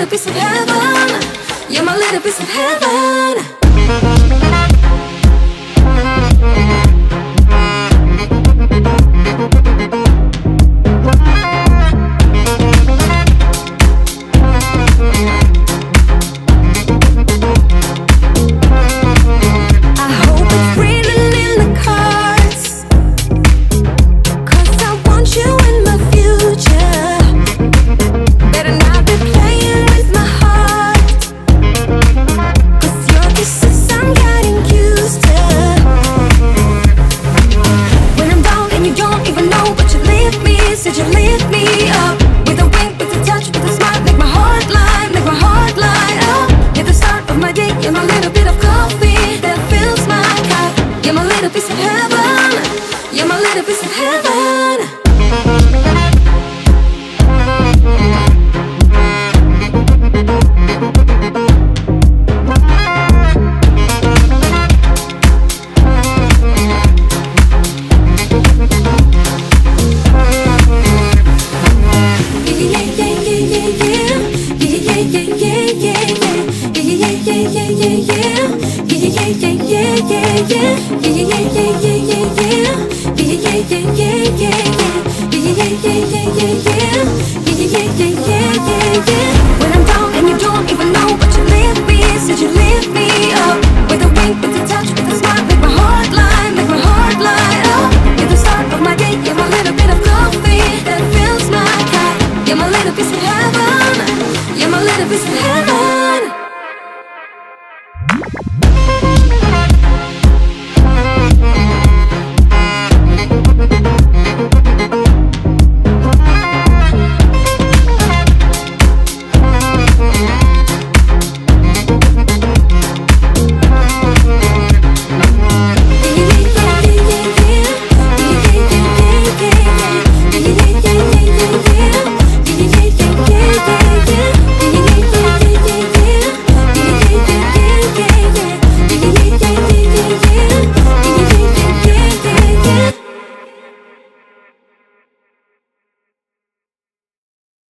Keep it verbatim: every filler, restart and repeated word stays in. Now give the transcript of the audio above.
piece of heaven. You're my little piece of heaven. Said you lift me up with a wink, with a touch, with a smile, make my heart light, make my heart light up. You're the start of my day, you're my little bit of coffee that fills my cup. You're my little piece of heaven, you're my little piece of heaven. When I'm down and you don't even know, but you lift me, said you lift me